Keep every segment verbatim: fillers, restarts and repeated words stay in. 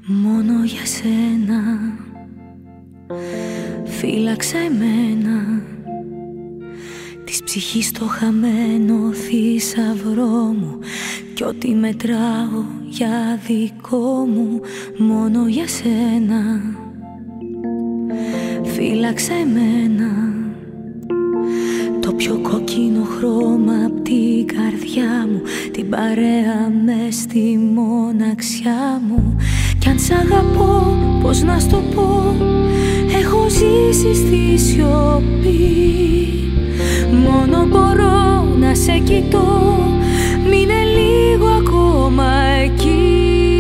Μόνο για σένα φύλαξα εμένα, της ψυχής το χαμένο θησαυρό μου, κι ό,τι μετράω για δικό μου. Μόνο για σένα φύλαξα εμένα, το πιο κόκκινο χρώμα απ' την καρδιά μου, την παρέα μες στη μοναξιά μου. Κι αν σ' αγαπώ, πώς να σ' το πω, έχω ζήσει στη σιωπή. Μόνο μπορώ να σε κοιτώ, μείνε λίγο ακόμα εκεί.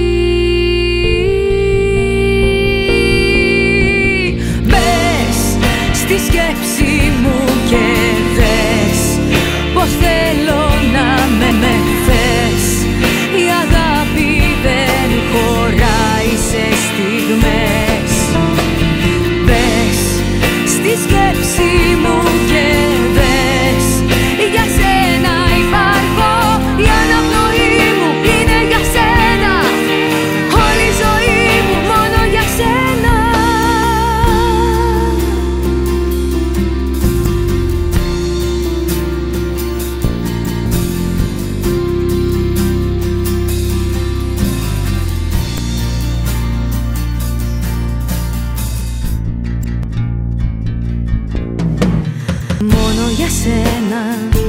Μπες στη σκέψη μου και δες πως θέλω να με με θες. Η αγάπη δεν χωράει σε στιγμές. Μπες στη σκέψη μου και δες, για σένα υπάρχω, η αναπνοή μου είναι για σένα, όλη η ζωή μου μόνο για σένα. Μόνο για σένα